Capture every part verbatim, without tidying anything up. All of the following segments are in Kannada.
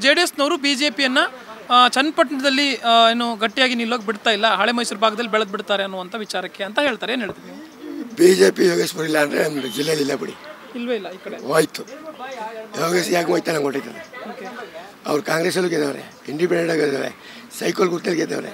ಜೆಡಿಎಸ್ನವರು ಬಿಜೆಪಿಯನ್ನ ಚನ್ನಪಟ್ಟಣದಲ್ಲಿ ಏನು ಗಟ್ಟಿಯಾಗಿ ನಿಲ್ಲೋಕೆ ಬಿಡ್ತಾ ಇಲ್ಲ, ಹಳೆ ಮೈಸೂರು ಭಾಗದಲ್ಲಿ ಬೆಳೆದು ಬಿಡ್ತಾರೆ ಅನ್ನುವಂಥ ವಿಚಾರಕ್ಕೆ ಅಂತ ಹೇಳ್ತಾರೆ. ಏನು ಹೇಳ್ತೀವಿ ನೀವು? ಬಿಜೆಪಿ ಯೋಗೇಶ್ವರ ಇಲ್ಲ ಅಂದರೆ ನಮ್ಮ ಜಿಲ್ಲೆಯಲ್ಲಿ ಇಲ್ಲ ಬಿಡಿ, ಇಲ್ವೇ ಇಲ್ಲ ಈ ಕಡೆ ಹೋಯ್ತು. ಯೋಗೇಶ್ ಯಾಕೆ ಹೋಯ್ತಾನೆ ಹೊಟ್ಟೈತಾರೆ. ಅವ್ರು ಕಾಂಗ್ರೆಸ್ಸಲ್ಲೂ ಗೆದ್ದವ್ರೆ, ಇಂಡಿಪೆಂಡೆಂಟ್ ಗೆದ್ದವ್ರೆ, ಸೈಕಲ್ ಗುರ್ತಲ್ಲಿ ಗೆದ್ದವ್ರೆ,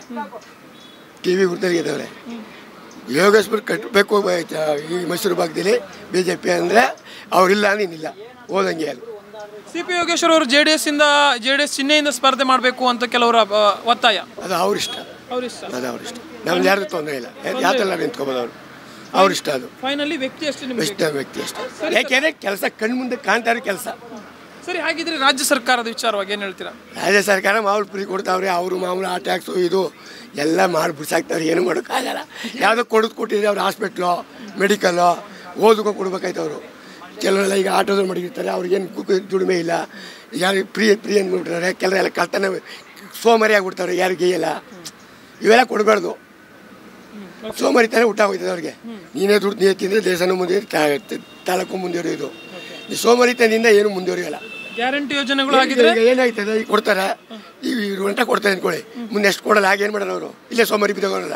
ಟಿ ವಿ ಗುರ್ತಲ್ಲಿ ಗೆದ್ದವ್ರೆ. ಯೋಗೇಶ್ವರ್ ಕಟ್ಟಬೇಕು ಈ ಮೈಸೂರು ಭಾಗದಲ್ಲಿ ಬಿ ಜೆ ಪಿ ಅಂದರೆ ಅವರಿಲ್ಲ ಅನ್ನಿಲ್ಲ, ಹೋದಂಗೆ ಅದು. ಸಿ ಪಿ ಯೋಗೇಶ್ವರ್ ಅವರು ಜೆ ಡಿ ಎಸ್ ಇಂದ ಜೆ ಡಿ ಎಸ್ ಚಿಹ್ನೆಯಿಂದ ಸ್ಪರ್ಧೆ ಮಾಡಬೇಕು ಅಂತ ಕೆಲವರ ಒತ್ತಾಯ. ಅದು ಅವ್ರಿಷ್ಟ, ಅವ್ರಿಷ್ಟ ಅದು ಅವ್ರಿಷ್ಟ. ನಮ್ದು ಯಾರ್ದು ತೊಂದರೆ ಇಲ್ಲ, ಯಾವ್ದೆಲ್ಲ ನಿಂತ್ಕೋಬೋದು ಅವರು, ಅವ್ರಿಷ್ಟ. ಅದು ಫೈನಲಿ ವ್ಯಕ್ತಿ ಅಷ್ಟೇ, ಇಷ್ಟ ವ್ಯಕ್ತಿ ಅಷ್ಟೇ. ಯಾಕೆಂದರೆ ಕೆಲಸ ಕಣ್ಣು ಮುಂದೆ ಕಾಣ್ತಾರೆ ಕೆಲಸ. ಸರಿ, ಹಾಗಿದ್ರೆ ರಾಜ್ಯ ಸರ್ಕಾರದ ವಿಚಾರವಾಗಿ ಏನು ಹೇಳ್ತೀರಾ? ರಾಜ್ಯ ಸರ್ಕಾರ ಮಾಮೂಲು ಫ್ರೀ ಕೊಡ್ತಾವ್ರೆ, ಅವರು ಮಾಮೂಲು ಆ ಟ್ಯಾಕ್ಸು ಇದು ಎಲ್ಲ ಮಾಡಿ ಬಿಡ್ಸಾಕ್ತಾವ್ರೆ, ಏನು ಮಾಡೋಕ್ಕಾಗಲ್ಲ. ಯಾವುದೋ ಕೊಡೋದು ಕೊಟ್ಟಿದ್ರೆ ಅವ್ರು ಹಾಸ್ಪಿಟ್ಲು ಮೆಡಿಕಲ್ಲು ಓದಕ್ಕೂ ಕೊಡ್ಬೇಕಾಯ್ತು. ಅವರು ಕೆಲವರೆಲ್ಲ ಈಗ ಆಟೋದಲ್ಲಿ ಮಡಗಿರ್ತಾರೆ, ಅವ್ರಿಗೇನು ದುಡಿಮೆ ಇಲ್ಲ, ಯಾರಿಗೆ ಫ್ರೀ ಫ್ರೀ ಅಂದ್ಬಿಟ್ರೆ ಕೆಲವರೆಲ್ಲ ಕಳ್ತನ ಸೋಮಾರಿ ಆಗ್ಬಿಡ್ತಾವ್ರೆ, ಯಾರು ಗೇಯಲ್ಲ. ಇವೆಲ್ಲ ಕೊಡಬಾರ್ದು, ಸೋಮಾರಿತಾನೆ ಊಟ ಹೋಗ್ತದೆ ಅವ್ರಿಗೆ. ನೀನೇ ದುಡ್ಡು ನೀರು ತಿಂದರೆ ದೇಶನೂ ಮುಂದೆ ತಾಲೂಕು ಮುಂದುವರಿಯೋದು. ಈ ಸೋಮಾರಿತನದಿಂದ ಏನು ಮುಂದುವರಿಯಲ್ಲ. ಗ್ಯಾರಂಟಿ ಯೋಜನೆಗಳು ಆಗಿದ್ರೆ ಏನಾಯ್ತದೆ, ಈಗ ಕೊಡ್ತಾರೆ, ಈ ಗಂಟೆ ಕೊಡ್ತಾರೆ ಅಂದ್ಕೊಳ್ಳಿ, ಮುಂದೆ ಎಷ್ಟು ಕೊಡಲ್ಲ, ಹಾಗೇನು ಮಾಡೋಣ ಅವರು, ಇಲ್ಲೇ ಸೋಮಾರಿ ಬಿದ್ದೋಗಲ್ಲ.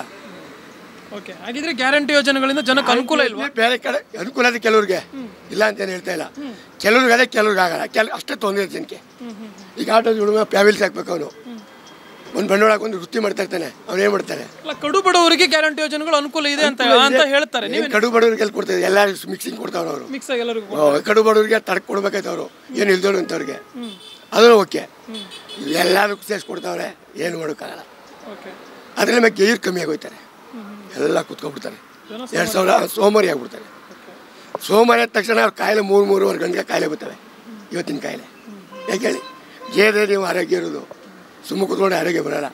ಓಕೆ, ಹಾಗಿದ್ರೆ ಗ್ಯಾರಂಟಿ ಯೋಜನೆಗಳಿಂದ ಜನಕ್ಕೆ ಅನುಕೂಲ ಇಲ್ವಾ? ಬೇರೆ ಕಡೆ ಅನುಕೂಲ ಇದೆ ಕೆಲವ್ರಿಗೆ, ಇಲ್ಲ ಅಂತೇನು ಹೇಳ್ತಾ ಇಲ್ಲ. ಕೆಲವ್ರಿಗೆ ಅದೇ ಕೆಲವ್ರಿಗೆ ಆಗಲ್ಲ, ಕೆಲ ಅಷ್ಟೇ ತೊಂದರೆ ಜನಕ್ಕೆ. ಈಗ ಆಟೋದ ಹುಡುಗ ಪ್ಯಾವಿಲ್ಸ್ ಹಾಕ್ಬೇಕು, ಅವನು ಒಂದು ಬಂಡವಾಳ ಹಾಕೊಂಡು ವೃತ್ತಿ ಮಾಡ್ತಾ ಇರ್ತಾನೆ, ಅವ್ರು ಏನು ಮಾಡ್ತಾರೆ? ಅಲ್ಲ, ಕಡು ಬಡವರಿಗೆ ಗ್ಯಾರಂಟಿ ಯೋಜನೆಗಳು ಅನುಕೂಲ ಇದೆ ಅಂತ ಅಂತ ಹೇಳ್ತಾರೆ. ಕಡು ಬಡವರಿಗೆ ಎಲ್ಲಿ ಕೊಡ್ತಾರೆ? ಎಲ್ಲರೂ ಮಿಕ್ಸಿಂಗ್ ಕೊಡ್ತಾವ್ರು ಅವರು, ಮಿಕ್ಸ್ ಆಗಿ ಎಲ್ಲರಿಗೂ. ಕಡು ಬಡವರಿಗೆ ತಡಕ್ ಕೊಡ್ಬೇಕಾಯ್ತು ಅವರು, ಏನು ಇಲ್ದೋರು ಅಂತವ್ರಿಗೆ. ಅದು ಓಕೆ, ಎಲ್ಲರೂ ಸೇರಿಸಿ ಕೊಡ್ತಾವ್ರೆ, ಏನು ಮಾಡೋಕ್ಕಾಗಲ್ಲ. ಅದ್ರ ಮೇಲೆ ಗೈರ್ ಕಮ್ಮಿ ಆಗೋಯ್ತಾರೆ, ಎಲ್ಲ ಕುತ್ಕೊಂಡ್ಬಿಡ್ತಾರೆ. ಎರಡು ಸಾವಿರ ಸೋಮಾರಿ ಆಗ್ಬಿಡ್ತಾರೆ. ಸೋಮಾರಿ ಆದ ತಕ್ಷಣ ಅವ್ರ ಕಾಯಿಲೆ ಮೂರು ಮೂರುವರೆ ಗಂಟೆಗೆ ಕಾಯಿಲೆ ಬರ್ತವೆ, ಇವತ್ತಿನ ಕಾಯಿಲೆ. ಯಾಕೆ ಹೇಳಿ? ಏನೇ ನೀವು ಆರೋಗ್ಯ ಇರೋದು, ಸುಮ್ಮ ಕುತ್ಕೊಂಡು ಆರೋಗ್ಯ ಬರೋಲ್ಲ.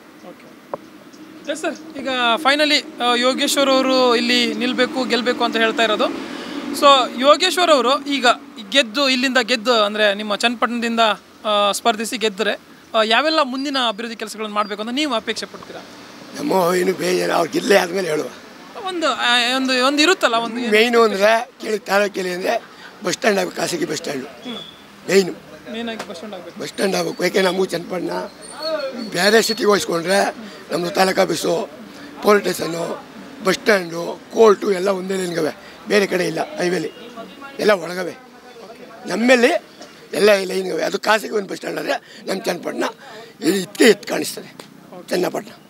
ಎಸ್ ಸರ್, ಈಗ ಫೈನಲಿ ಯೋಗೇಶ್ವರ್ ಅವರು ಇಲ್ಲಿ ನಿಲ್ಲಬೇಕು ಗೆಲ್ಲಬೇಕು ಅಂತ ಹೇಳ್ತಾ ಇರೋದು. ಸೊ ಯೋಗೇಶ್ವರ್ ಅವರು ಈಗ ಗೆದ್ದು ಇಲ್ಲಿಂದ ಗೆದ್ದು ಅಂದರೆ ನಿಮ್ಮ ಚನ್ನಪಟ್ಟಣದಿಂದ ಸ್ಪರ್ಧಿಸಿ ಗೆದ್ದರೆ ಯಾವೆಲ್ಲ ಮುಂದಿನ ಅಭಿವೃದ್ಧಿ ಕೆಲಸಗಳನ್ನು ಮಾಡಬೇಕು ಅಂತ ನೀವು ಅಪೇಕ್ಷೆ ಪಡ್ತೀರಾ? ನಮ್ಮ ಏನು ಬೇಜಾರು ಅವ್ರು ಗೆಲ್ಲೇ ಆದಮೇಲೆ ಹೇಳುವ ಒಂದು ಒಂದು ಒಂದು ಇರುತ್ತಲ್ಲ, ಒಂದು ಮೇಯ್ನು ಅಂದರೆ ಕೇಳಿ ತಾಲೂಕಲ್ಲಿ ಅಂದರೆ ಬಸ್ ಸ್ಟ್ಯಾಂಡ್ ಆಗಬೇಕು, ಖಾಸಗಿ ಬಸ್ ಸ್ಟ್ಯಾಂಡು ಮೇಯ್ನು ಮೇಯ್ನಾಗಿ ಬಸ್ ಸ್ಟ್ಯಾಂಡ್ ಆಗಬೇಕು. ಬಸ್ ಸ್ಟ್ಯಾಂಡ್ ಆಗಬೇಕು. ಯಾಕೆ ನಮಗೂ ಚನ್ನಪಟ್ಟಣ ಬೇರೆ ಸಿಟಿಗೆ ಹೋಲಿಸ್ಕೊಂಡ್ರೆ ನಮ್ಮದು taluk office, police station, bus stand, court ಎಲ್ಲ ಒಂದೇ ಲೈನ್ಗವೆ, ಬೇರೆ ಕಡೆ ಇಲ್ಲ. ಹೈವೇಲಿ ಎಲ್ಲ ಒಳಗವೆ, ನಮ್ಮಲ್ಲಿ ಎಲ್ಲ ಲೈನ್ಗವೆ. ಅದು ಖಾಸಗಿ ಒಂದು ಬಸ್ ಸ್ಟ್ಯಾಂಡ್ ಆದರೆ ನಮ್ಮ ಚನ್ನಪಟ್ಟಣ ಇದಕ್ಕೆ ಎತ್ತು ಕಾಣಿಸ್ತದೆ, ಚನ್ನಪಟ್ಟಣ.